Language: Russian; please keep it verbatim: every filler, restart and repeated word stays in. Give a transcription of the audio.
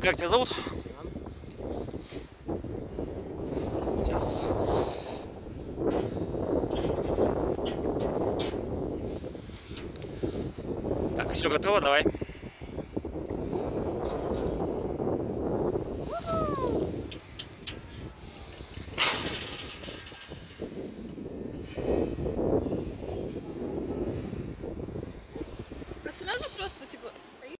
Как тебя зовут? Сейчас. Так, все готово, давай.